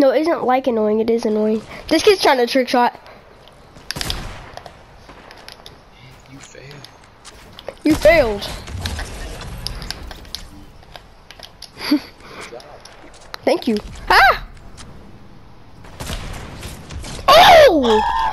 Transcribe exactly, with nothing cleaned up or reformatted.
No, it isn't like annoying, it is annoying. This kid's trying to trick shot. You failed. You failed. Thank you. Ah! Oh!